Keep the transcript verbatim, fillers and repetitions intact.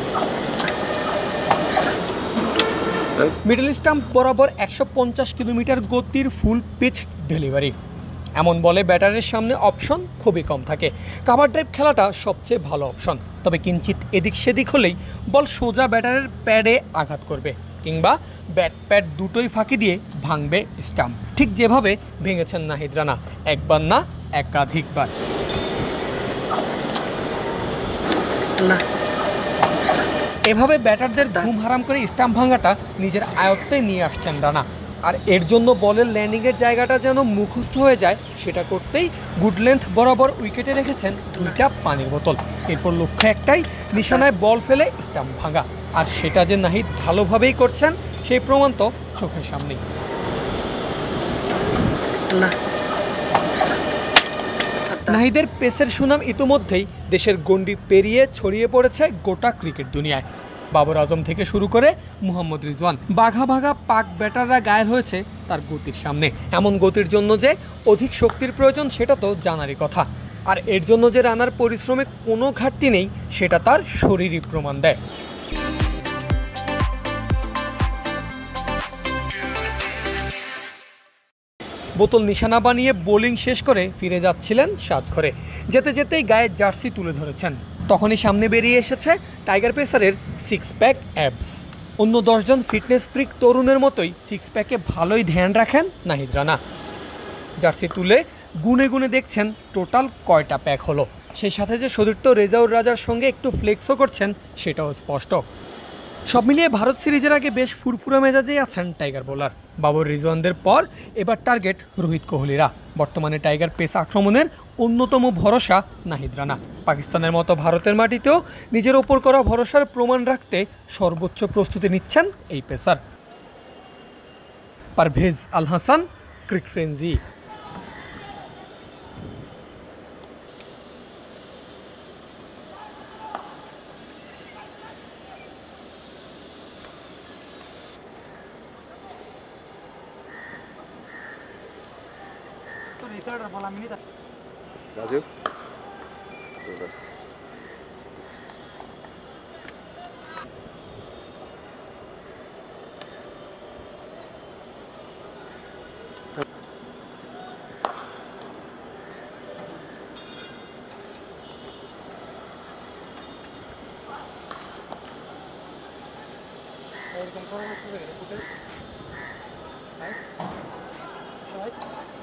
Middle stump বরাবর একশো পঞ্চাশ কিলোমিটার গতির ফুল পিচ ডেলিভারি। এমন বলে ব্যাটারের সামনে অপশন খুবই কম থাকে। কাভার ড্রাইভ খেলাটা সবচেয়ে ভালো অপশন, তবে কিঞ্চিত এদিক সেদিক হলেই বল সোজা ব্যাটারের প্যাডে আঘাত করবে, কিংবা ব্যাট প্যাড দুটোই ফাঁকি দিয়ে ভাঙবে স্টাম্প, ঠিক যেভাবে ভেঙেছেন নাহিদ রানা, একবার না একাধিকবার। এভাবে ব্যাটারদের ঘুম হারাম করে স্টাম্প ভাঙাটা নিজের আয়ত্তে নিয়ে আসছেন রানা। আর এর জন্য বলের ল্যান্ডিংয়ের জায়গাটা যেন মুখস্থ হয়ে যায়, সেটা করতেই গুড লেন্থ বরাবর উইকেটে রেখেছেন দুইটা পানির বোতল। এরপর লক্ষ্য একটাই, নিশানায় বল ফেলে স্টাম্প ভাঙা। আর সেটা যে নাহিদ ভালোভাবেই করছেন সেই প্রমাণ তো চোখের সামনেই। নাহিদের পেসের সুনাম ইতিমধ্যেই দেশের গণ্ডি পেরিয়ে ছড়িয়ে পড়েছে গোটা ক্রিকেট দুনিয়ায়। বাবর আজম থেকে শুরু করে মুহাম্মদ রিজওয়ান, বাঘা বাঘা পাক ব্যাটাররা ঘায়েল হয়েছে তার গতির সামনে। এমন গতির জন্য যে অধিক শক্তির প্রয়োজন সেটা তো জানারই কথা। আর এর জন্য যে রানার পরিশ্রমে কোনো ঘাটতি নেই সেটা তার শরীরই প্রমাণ দেয়। বোতল নিশানা বানিয়ে বোলিং শেষ করে ফিরে যাচ্ছিলেন সাজঘরে। যেতে যেতেই গায়ের জার্সি তুলে ধরেছেন। তখনই সামনে বেরিয়ে এসেছে টাইগার পেসারের সিক্স প্যাক অ্যাবস। অন্য দশজন ফিটনেস ফ্রিক তরুণের মতোই সিক্স প্যাকে ভালোই ধ্যান রাখেন নাহিদ রানা। জার্সি তুলে গুনে গুনে দেখছেন টোটাল কয়টা প্যাক হলো। সেই সাথে যে সতীর্থ রেজাউর রাজার সঙ্গে একটু ফ্লেক্সও করছেন সেটাও স্পষ্ট। সব মিলিয়ে ভারত সিরিজের আগে বেশ ফুরফুরা মেজাজেই আছেন টাইগার বোলার। বাবর রিজওয়ানদের পর এবার টার্গেট রোহিত কোহলিরা। বর্তমানে টাইগার পেস আক্রমণের অন্যতম ভরসা নাহিদ রানা। পাকিস্তানের মতো ভারতের মাটিতেও নিজের ওপর করা ভরসার প্রমাণ রাখতে সর্বোচ্চ প্রস্তুতি নিচ্ছেন এই pacer. Parvez Al Hasan, cric frenzy. Raju এরকম করার